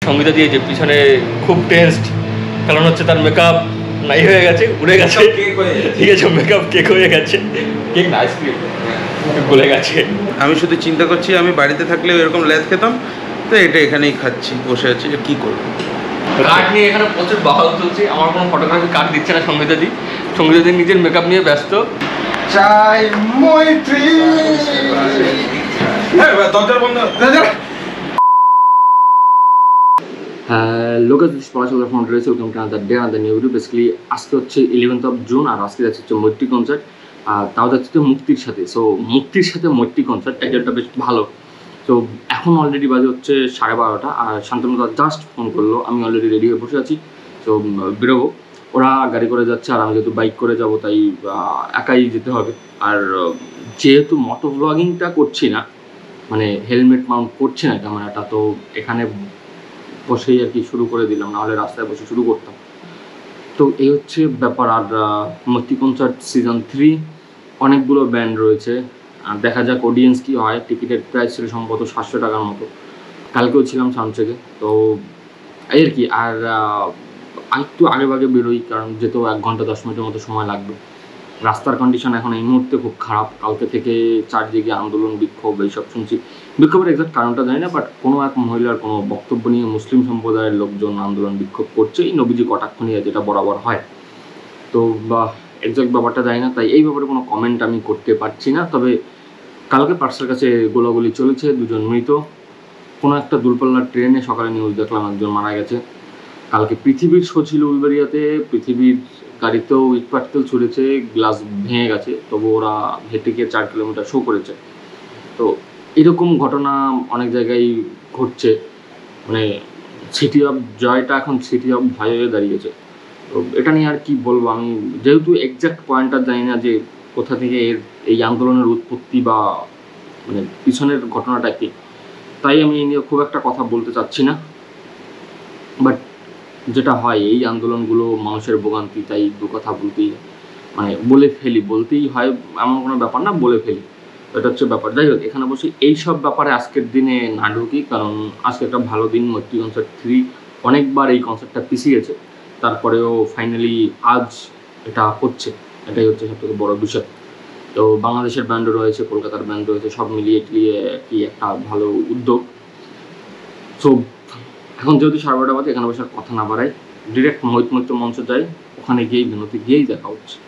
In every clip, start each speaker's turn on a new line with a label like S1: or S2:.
S1: সঙ্গীতা দিয়ে যে পিছনে খুব টেন্সড, কারণ হচ্ছে তার মেকআপ নাই হয়ে গেছে, উড়ে গেছে, ঠিক আছে, মেকআপ কেক হয়ে গেছে, কেক না আইসক্রিম গলে গেছে।
S2: আমি শুধু চিন্তা করছি আমি বাড়িতে থাকলে এরকম ল্যাদ খেতাম, তো এটা এখানেই খাচ্ছি, বসে আছি, কি করবো।
S1: কার্ড নিয়ে এখানে প্রচুর বাহাল চলছে, আমার কোনো ফটোগ্রাফি কার্ড দিচ্ছে না সঙ্গীতাদি। সঙ্গীতাদি নিজের মেকআপ নিয়ে ব্যস্ত।
S2: চাই মৈত্রী। দরজা বন্ধ।
S1: Hello guys, this Palash from dress, welcome to another day another new video. Basically আজকে হচ্ছে 11th জুন, আর আজকে যাচ্ছে মৈত্রী কনসার্ট, আর তাও যাচ্ছে তো মুক্তির সাথে। সো মুক্তির সাথে মৈত্রী কনসার্ট, টাইটেলটা বেশ ভালো। তো এখন অলরেডি বাজে হচ্ছে 12:30, আর শান্তনুদা জাস্ট ফোন করলো, আমি অলরেডি রেডি হয়ে বসে আছি। তো বেরোবো, ওরা গাড়ি করে যাচ্ছে আর আমি যেহেতু বাইক করে যাব, তাই একাই যেতে হবে। আর যেহেতু মোটো ব্লগিংটা করছি না, মানে হেলমেট মাউন্ট করছি না ক্যামেরাটা, তো এখানে বসেই আর কি শুরু করে দিলাম, নাহলে রাস্তায় বসে শুরু করতাম। তো এই হচ্ছে ব্যাপার। আর মৈত্রী কনসার্ট সিজন 3 অনেকগুলো ব্যান্ড রয়েছে, আর দেখা যাক অডিয়েন্স কী হয়। টিকিটের প্রাইস ছিল সম্ভবত 700 টাকার মতো, কালকেও ছিলাম সাউন্ডচেকে। তো এই আর কি। আর একটু আগে ভাগে বেরোই, কারণ যেতেও 1 ঘন্টা 10 মিনিটের মতো সময় লাগবে। রাস্তার কন্ডিশন এখন এই মুহূর্তে খুব খারাপ, কালকে থেকে চারদিকে আন্দোলন বিক্ষোভ এইসব শুনছি। বিক্ষোভের এক্সাক্ট কারণটা জানি না, বাট কোনো এক মহিলার কোনো বক্তব্য নিয়ে মুসলিম সম্প্রদায়ের লোকজন আন্দোলন বিক্ষোভ করছে, এই নবীজি কটাক্ষ নিয়ে, যেটা বরাবর হয়। তো বা এক্সাক্ট ব্যাপারটা জানি না, তাই এই ব্যাপারে কোনো কমেন্ট আমি করতে পারছি না। তবে কালকে পার্সের কাছে গোলাগুলি চলেছে, 2 জন মৃত। কোনো একটা দূরপাল্লার ট্রেনে সকালে নিউজ দেখলাম 1 জন মারা গেছে। কালকে পৃথিবীর শো ছিল উলবেরিয়াতে, পৃথিবীর গাড়িতেও ইট পাটকেল ছুড়েছে, গ্লাস ভেঙে গেছে, তবু ওরা হেঁটে গিয়ে 4 কিলোমিটার শো করেছে। তো এরকম ঘটনা অনেক জায়গায় ঘটছে, মানে সিটি অফ জয়টা এখন সিটি অফ ভয় হয়ে দাঁড়িয়েছে। তো এটা নিয়ে আর কি বলবো, আমি যেহেতু এক্সাক্ট পয়েন্টটা জানি না যে কোথা থেকে এই আন্দোলনের উৎপত্তি বা মানে পিছনের ঘটনাটা কি, তাই আমি এই নিয়ে খুব একটা কথা বলতে চাচ্ছি না। বাট যেটা হয়, এই আন্দোলনগুলো মানুষের ভোগান্তি, তাই 2 কথা বলতেই মানে বলতেই হয়, এমন কোনো ব্যাপার না, বলে ফেলি। এটা হচ্ছে ব্যাপার। যাই হোক, এখানে বসে এইসব ব্যাপারে আজকের দিনে না ঢুকি, কারণ আজকে একটা ভালো দিন, মৈত্রী কনসার্ট 3। অনেকবার এই কনসার্টটা পিছিয়েছে, তারপরেও ফাইনালি আজ এটা হচ্ছে, এটাই হচ্ছে সবথেকে বড় বিষয়। তো বাংলাদেশের ব্যান্ডও রয়েছে, কলকাতার ব্যান্ড রয়েছে, সব মিলিয়ে কি একটা ভালো উদ্যোগ। সো এখন যেহেতু 12:30 বাজে, এখানে বসে কথা না বাড়াই, ডিরেক্ট মৈত্রী মঞ্চ যাই, ওখানে গিয়েই বিনতি গিয়েই দেখা হচ্ছে।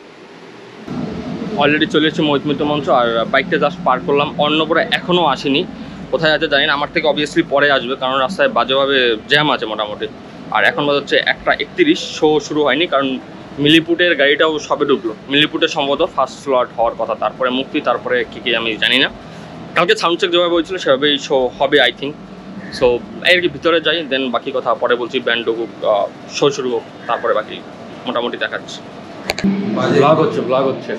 S1: অলরেডি চলে এসেছে মৈত্রী মঞ্চ, আর বাইকটা জাস্ট পার করলাম। অন্নপুরা এখনও আসেনি, কোথায় আছে জানি না, আমার থেকে অবভিয়াসলি পরে আসবে, কারণ রাস্তায় বাজেভাবে জ্যাম আছে মোটামুটি। আর এখন বাজে হচ্ছে 1:31, শো শুরু হয়নি, কারণ মিলিপুটের গাড়িটাও সবে ঢুকলো। মিলিপুটের সম্ভবত ফার্স্ট স্লট হওয়ার কথা, তারপরে মুক্তি, তারপরে কী আমি জানি না। কালকে সাউন্ডচেক যেভাবে বলছিল সেভাবেই শো হবে আই থিঙ্ক। সো এর কি ভিতরে যাই, দেন বাকি কথা পরে বলছি। ব্যান্ড ঢুকুক, শো শুরু হোক, তারপরে বাকি মোটামুটি দেখাচ্ছি। ব্লগ হচ্ছে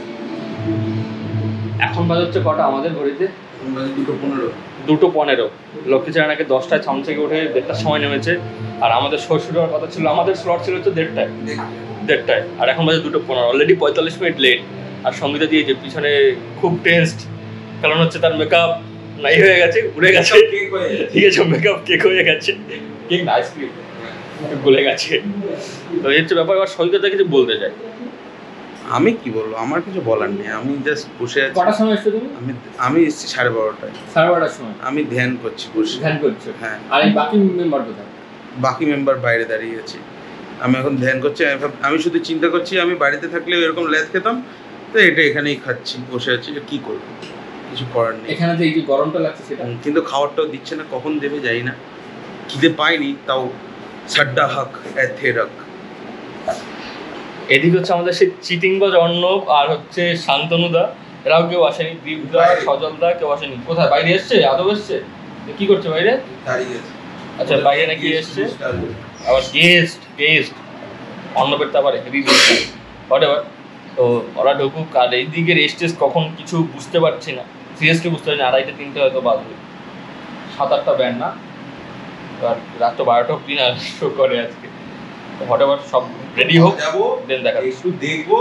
S1: এখন বাজে হচ্ছে কটা আমাদের ঘড়িতে? 2:15। লক্ষ্মীচারানাকে 10টায় সাউন্ড থেকে উঠে 1:30টার সময় নেমেছে, আর আমাদের শো শুরু হওয়ার কথা ছিল, আমাদের স্লট ছিল হচ্ছে 1:30টায়, আর এখন বাজে 2:15, অলরেডি 45 মিনিট লেট। আর সঙ্গীতা দিয়ে যে পিছনে খুব টেন্সড, কারণ হচ্ছে তার মেকআপ নাই হয়ে গেছে, উড়ে গেছে, ঠিক আছে, মেকআপ কেক হয়ে গেছে, কেক না আইসক্রিম গলে গেছে। তো এই হচ্ছে ব্যাপার। এবার সঙ্গীতা কিছু বলতে চাই।
S2: আমি কি বলবো, আমার কিছু বলার নেই, আমি জাস্ট বসে আছি।
S1: কটার সময় এসছো তুমি?
S2: আমি এসেছি 12:30টায়।
S1: 12:30টার সময়
S2: আমি ধ্যান করছি, বসে
S1: ধ্যান করছো?
S2: হ্যাঁ।
S1: আর এই বাকি মেম্বার কোথায়?
S2: বাকি মেম্বার বাইরে দাঁড়িয়ে আছে, আমি এখন ধ্যান করছি। আমি শুধু চিন্তা করছি আমি বাড়িতে থাকলে এরকম ল্যাদ খেতাম, তো এটা এখানেই খাচ্ছি, বসে আছি, কি করবো, কিছু করার নেই।
S1: এখানে যে এই যে গরমটা লাগছে সেটা, কিন্তু
S2: খাবারটাও দিচ্ছে না, কখন দেবে যাই না, খিদে পাইনি, তাও সাড্ডা হক এথে রক।
S1: এদিকে হচ্ছে আমাদের সেই চিটিংবাজ অর্ণব, আর হচ্ছে শান্তনুদা, এরাও কেউ আসেনি। দীপদা, সজলদা কেউ আসেনি। কোথায় বাইরে এসছে? আদৌ এসছে? কি করছে বাইরে? আচ্ছা, বাইরে নাকি এসছে আবার গেস্ট অর্ণবের তো আবার হেভি হোয়াটএভার। তো ওরা ঢুকুক, আর এইদিকে রেস্ট কখন কিছু বুঝতে পারছি না, সিরিয়াসলি বুঝতে পারছি না। 2:30-3টে হয়তো বাজবে। 7-8টা ব্যান্ড না, আর রাত তো 12টা অব্দি না শো করে আজকে। হোয়াটএভার, সব রেডি হোক, দেন দেখা একটু দেখবো।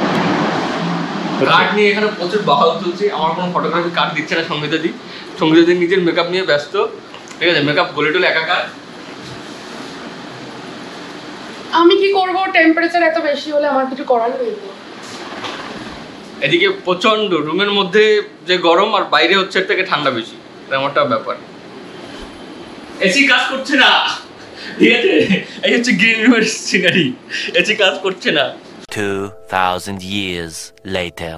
S1: কার্ড নিয়ে এখানে প্রচুর বাহাল চলছে, আমার কোনো ফটোগ্রাফি কার্ড দিচ্ছে না সঙ্গীতাদি নিজের মেকআপ নিয়ে ব্যস্ত, ঠিক আছে, মেকআপ গলে টলে একাকার।
S3: আমি কি করব, টেম্পারেচার এত বেশি হলে আমার কিছু করার নেই।
S1: এদিকে প্রচন্ড রুমের মধ্যে যে গরম আর বাইরে হচ্ছে এর থেকে ঠান্ডা বেশি, এমনটা ব্যাপার। এসি কাজ করছে না, ঠিক আছে? এই হচ্ছে গ্রিন রুমের সিনারি, এসি কাজ করছে না।
S4: 2000 years later.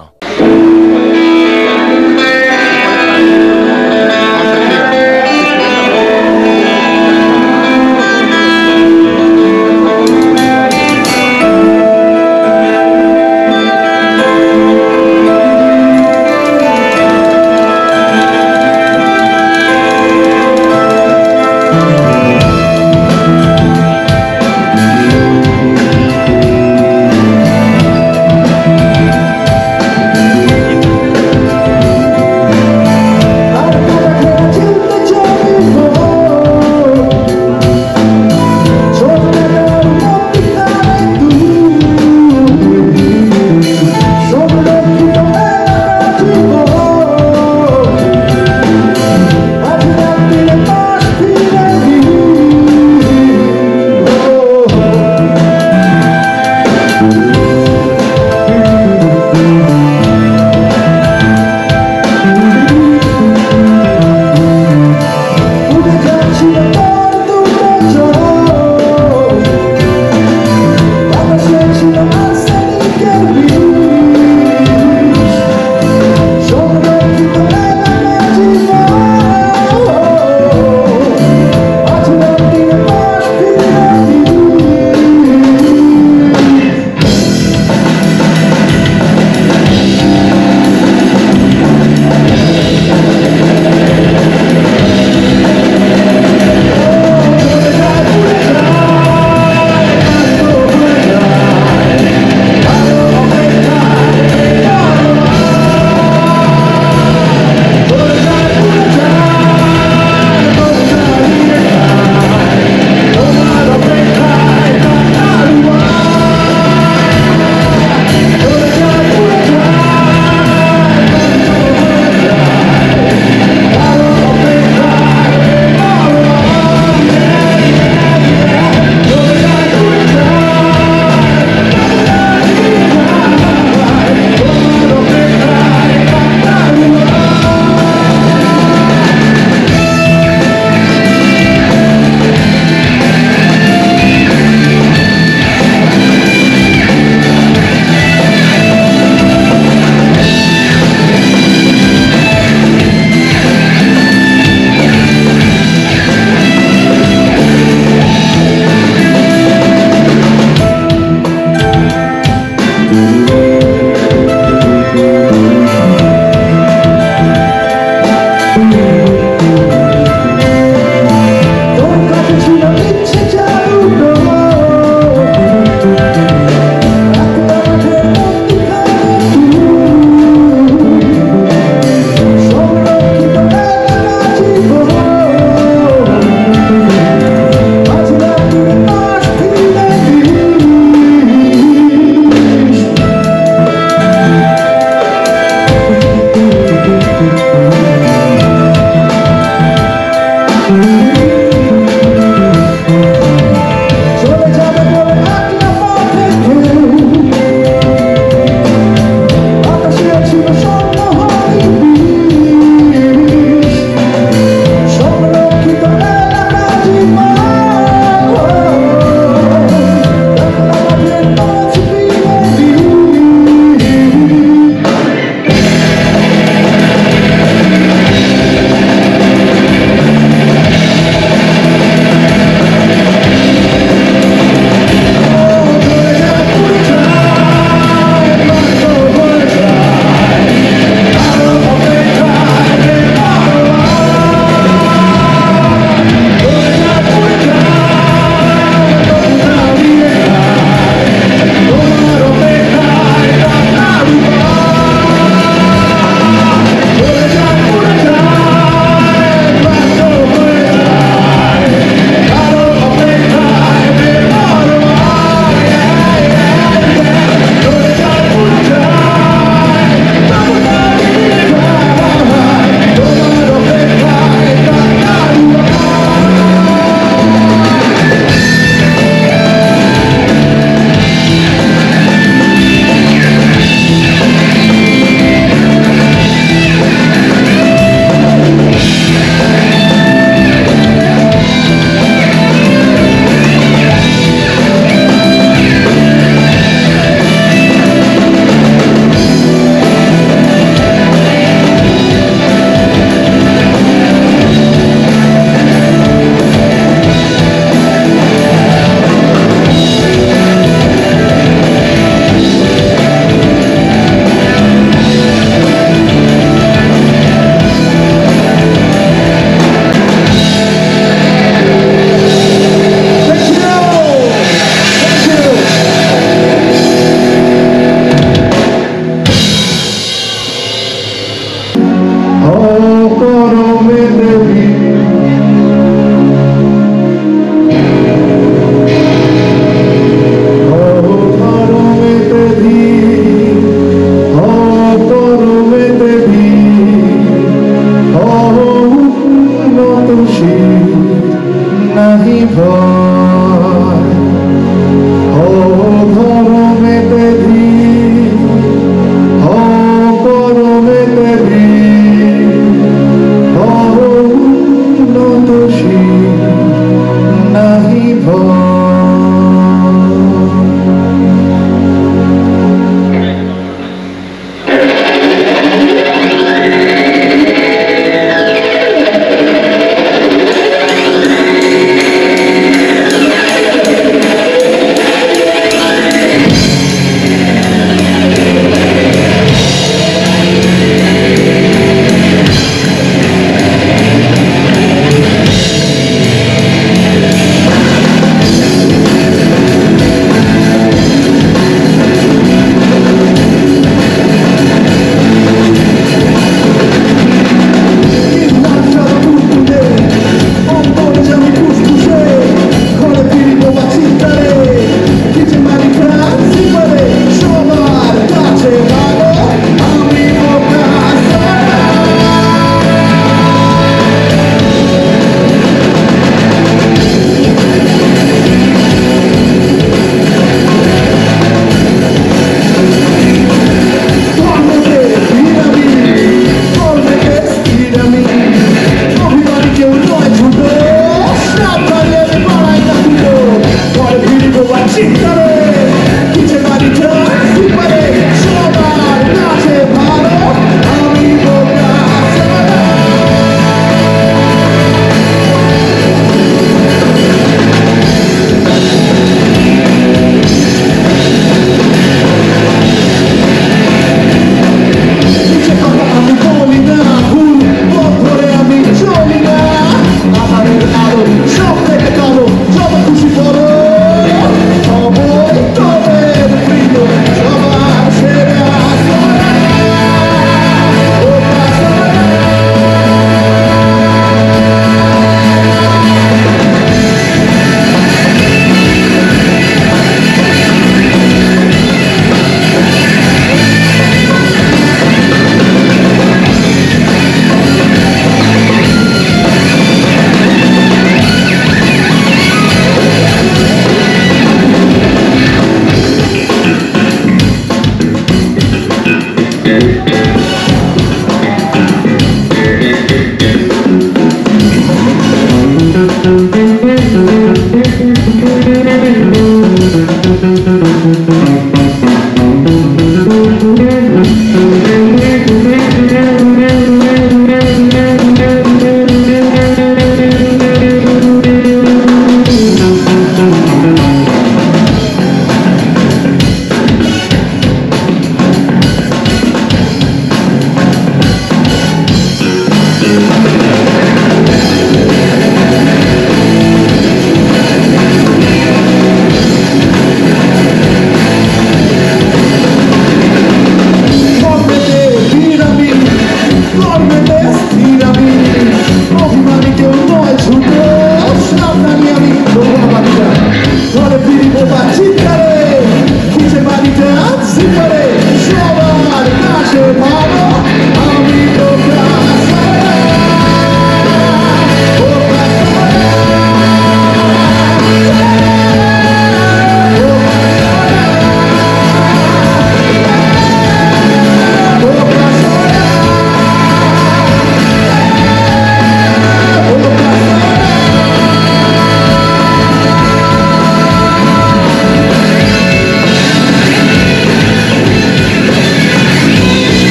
S5: ভয় ও ধরমেতে ধীর ও পরমেতে বীর ও উন্নত শীল নাহি ভয়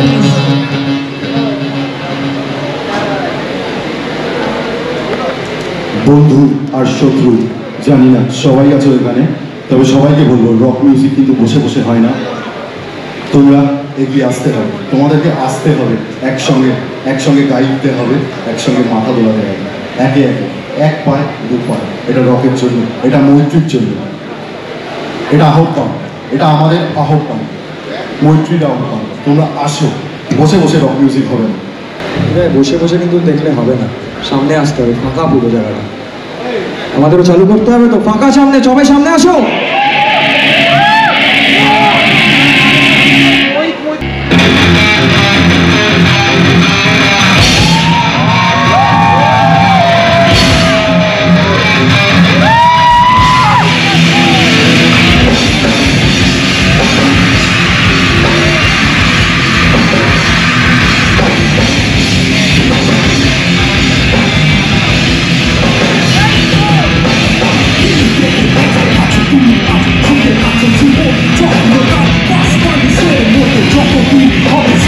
S5: বন্ধু আর শত্রু জানি না সবাই আছে ওখানে, তবে সবাইকে বলবো রক মিউজিক কিন্তু বসে বসে হয় না। তোমরা এগিয়ে আসতে হবে, তোমাদেরকে আসতে হবে, একসঙ্গে গাইতে হবে, একসঙ্গে মাথা দোলাতে হবে, একে একে, এক পায় দু পায়। এটা রকের জন্য, এটা মৈত্রীর জন্য, এটা আহ্বান, এটা আমাদের আহ্বান, মৈত্রীর আহ্বান। তোমরা আসো, বসে বসে রক মিউজিক হবে না।
S6: বসে বসে কিন্তু দেখলে হবে না, সামনে আসতে হবে, ফাঁকা পুরো জায়গাটা আমাদেরও চালু করতে হবে। তো ফাঁকা সামনে, সবাই সামনে আসো।
S5: Drop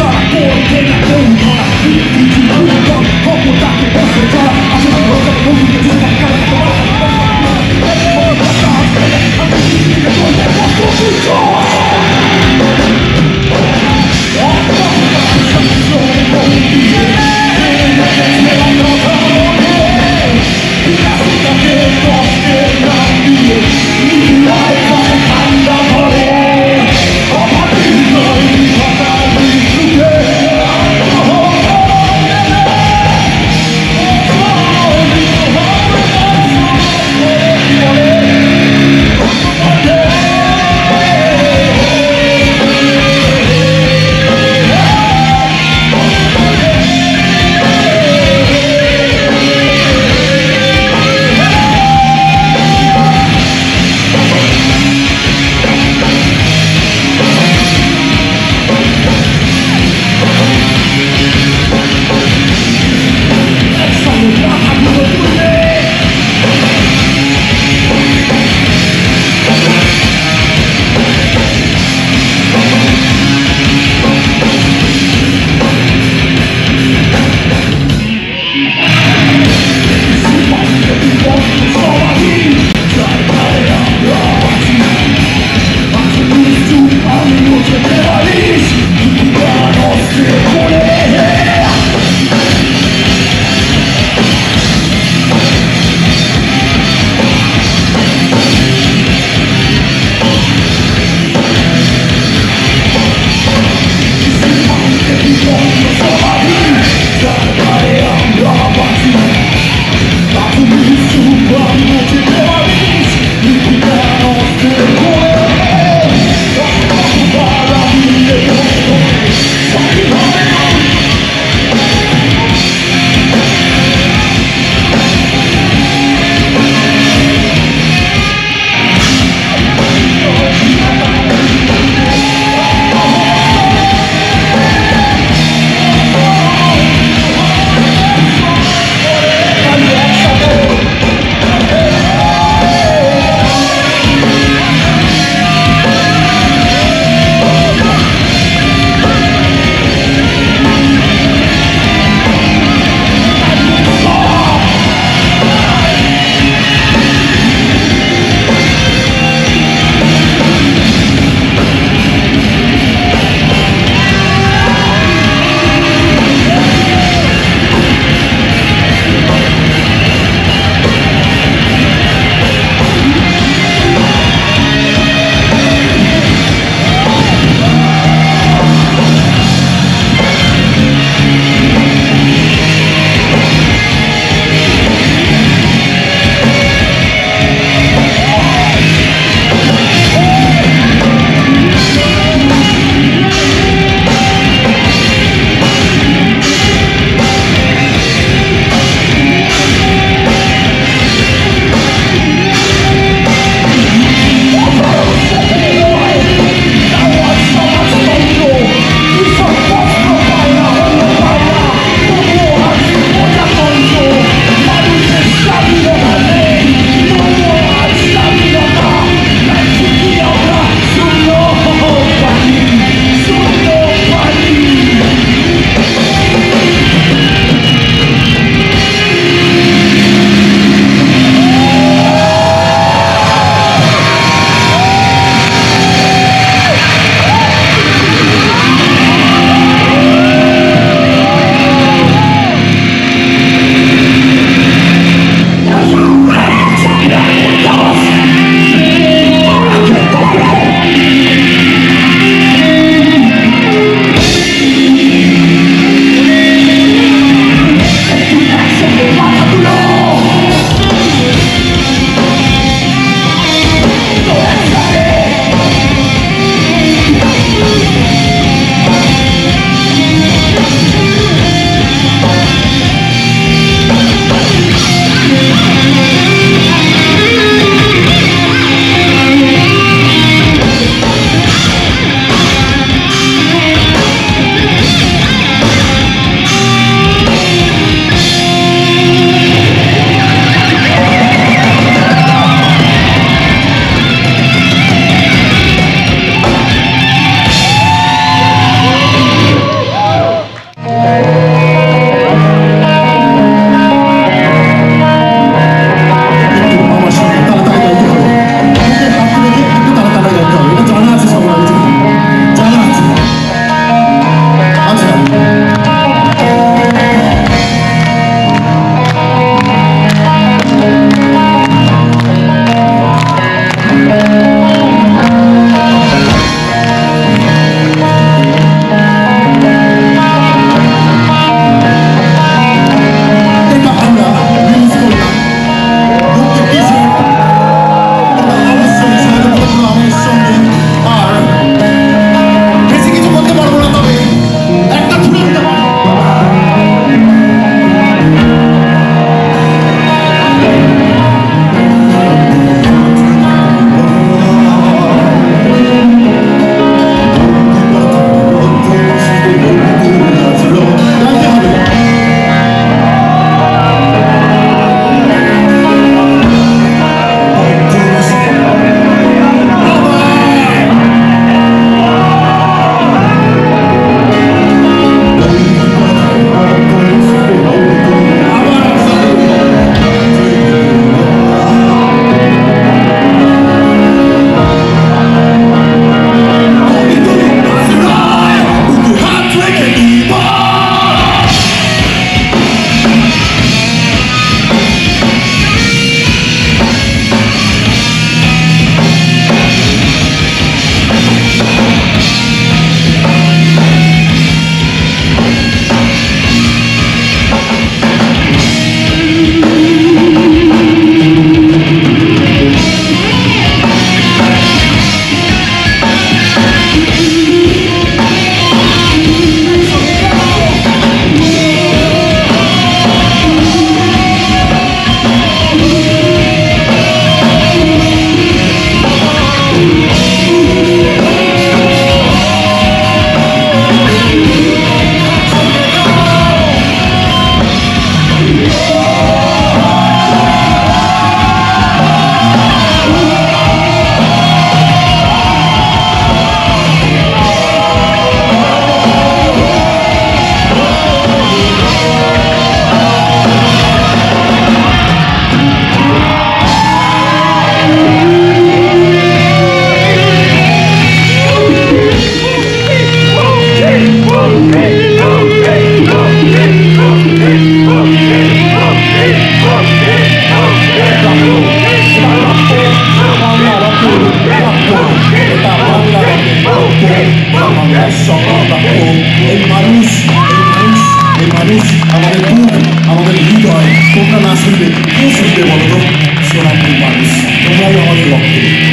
S5: শুনবে কে শুনবে বলো তো? সোনাপুর মানুষ, তোমরাই আমাদের রক্ত।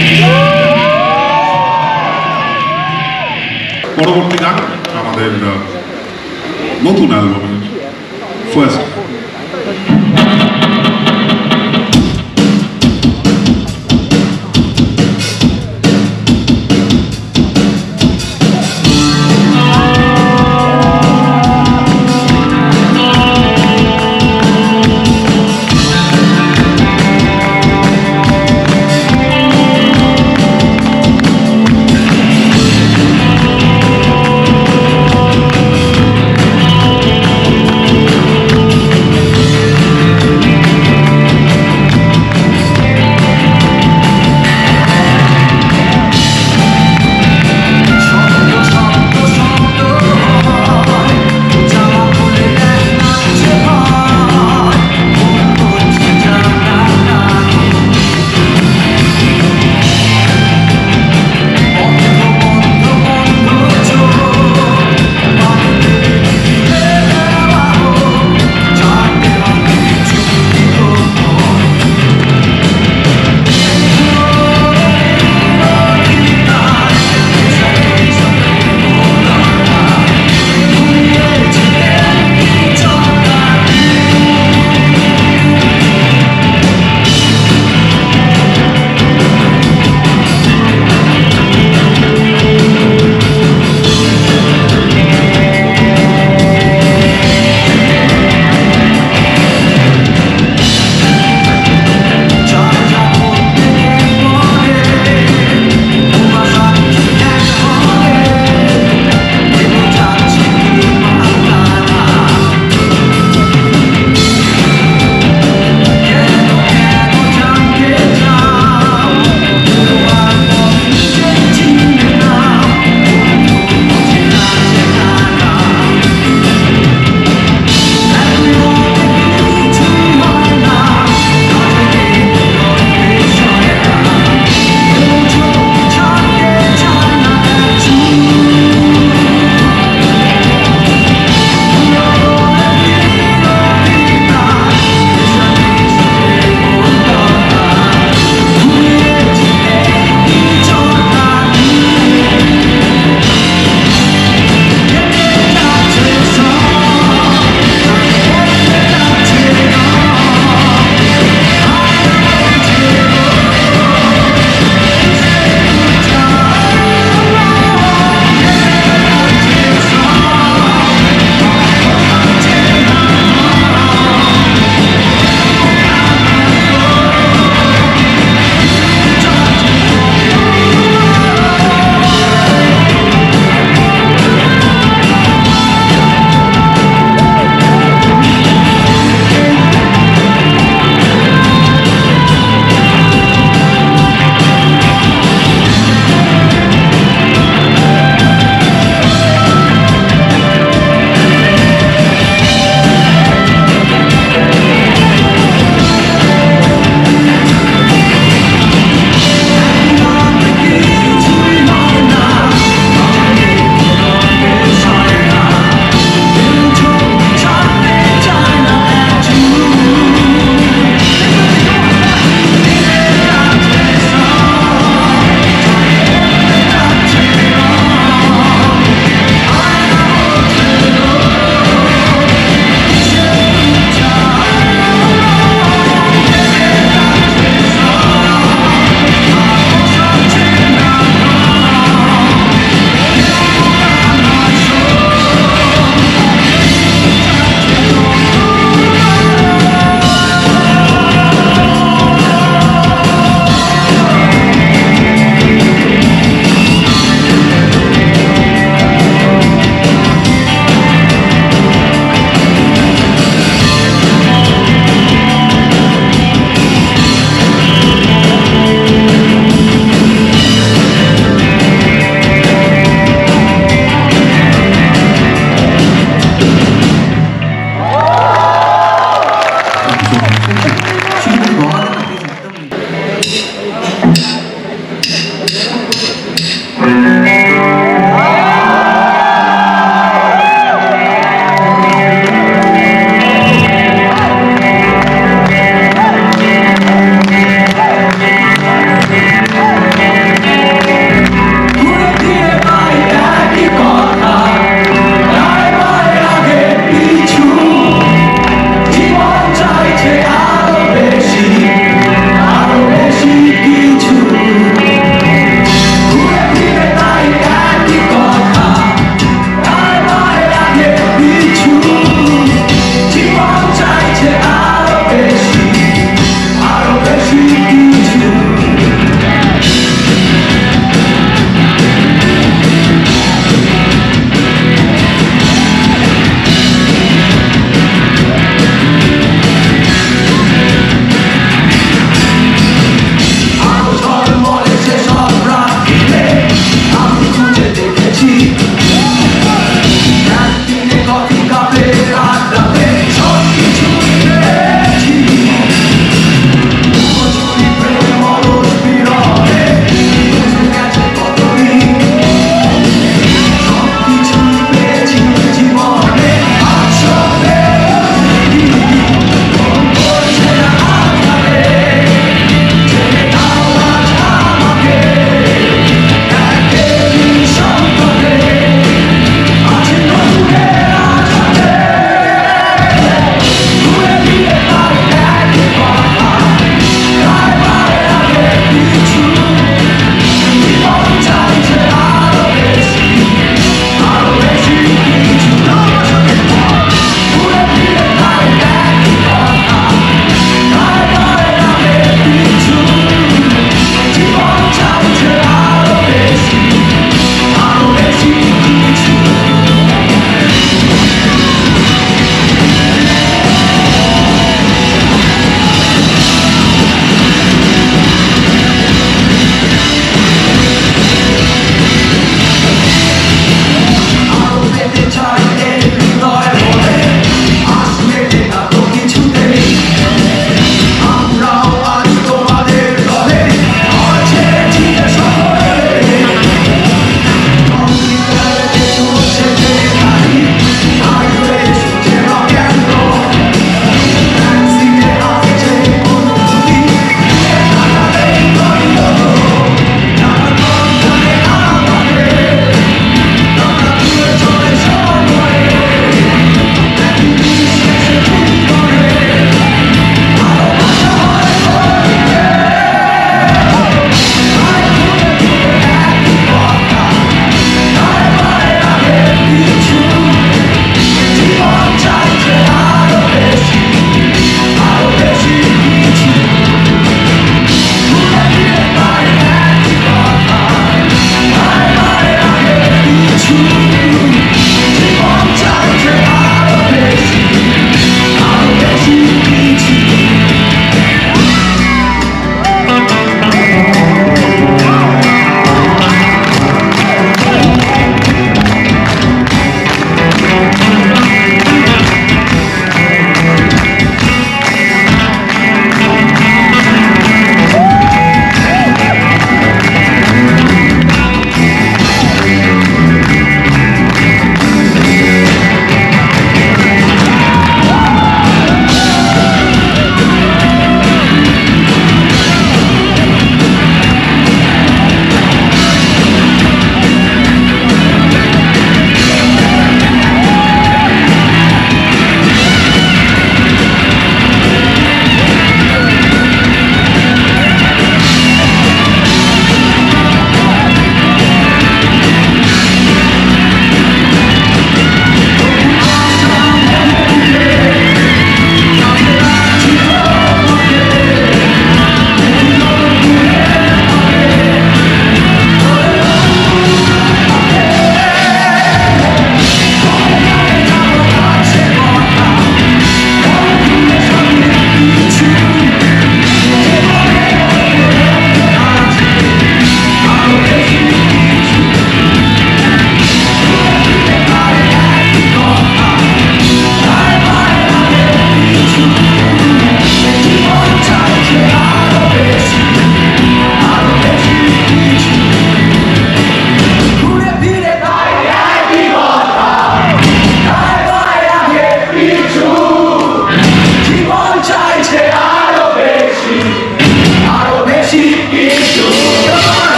S7: পরবর্তী গান আমাদের নতুন অ্যালবামের ফার্স্ট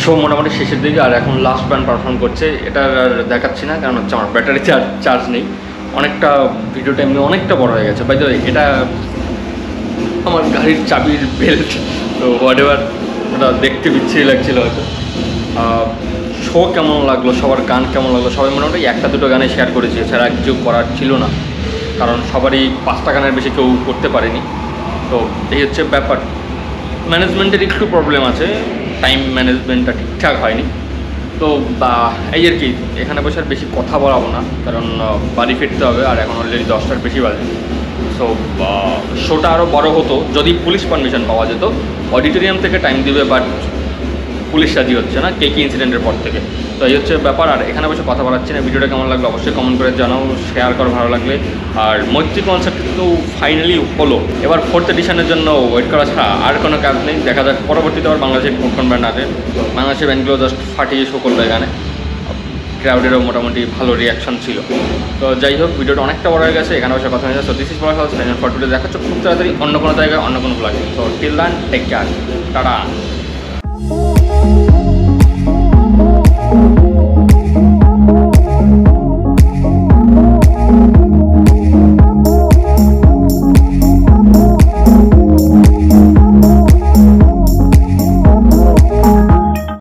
S1: শো মোটামুটি শেষের দিকে, আর এখন লাস্ট ব্যান্ড পারফর্ম করছে। এটা আর দেখাচ্ছি না, কারণ হচ্ছে আমার ব্যাটারি চার্জ নেই। অনেকটা ভিডিও টাইম নিয়ে অনেকটা বড় হয়ে গেছে। বাই দ্য ওয়ে, এটা আমার গাড়ির চাবির বেল্ট, তো হোয়াট এভার, ওটা দেখতে বিচ্ছিরি লাগছিল হয়তো। শো কেমন লাগলো, সবার গান কেমন লাগলো, সবাই মোটামুটি একটা দুটো গানে শেয়ার করেছি, এছাড়া কিছু করার ছিল না, কারণ সবারই 5টা গানের বেশি কেউ করতে পারেনি। তো এই হচ্ছে ব্যাপার। ম্যানেজমেন্টের একটু প্রবলেম আছে, টাইম ম্যানেজমেন্টটা ঠিকঠাক হয়নি। তো এই আর কি, এখানে বসে আর বেশি কথা বলাবো না, কারণ বাড়ি ফিরতে হবে, আর এখন অলরেডি 10টার বেশি বাজে। সো শোটা আরও বড় হতো যদি পুলিশ পারমিশন পাওয়া যেত। অডিটোরিয়াম থেকে টাইম দিবে, বাট পুলিশ রাজি হচ্ছে না কেকি ইনসিডেন্টের পর থেকে। তো এই হচ্ছে ব্যাপার, আর এখানে বসে কথা বলাচ্ছি না। ভিডিওটা কেমন লাগলো অবশ্যই কমেন্ট করে জানাও, শেয়ার করো ভালো লাগলে। আর মৈত্রী কনসার্ট কিন্তু ফাইনালি হলো, এবার 4th এডিশনের জন্য ওয়েট করা ছাড়া আর কোনো কাজ নেই। দেখা যাক পরবর্তীতে আবার বাংলাদেশের কোন ব্যান্ড আছে। বাংলাদেশের ব্যান্ডগুলো জাস্ট ফাটিয়ে শো করলো এখানে, ক্রাউডেরও মোটামুটি ভালো রিয়াকশন ছিল। তো যাই হোক, ভিডিওটা অনেকটা বড় হয়ে গেছে, এখানে বসে কথা হয়ে যাচ্ছে। This is Palash for today. দেখা হচ্ছে খুব তাড়াতাড়ি অন্য কোনো জায়গায় অন্য কোনো ব্লগে। তো till then take care, tata.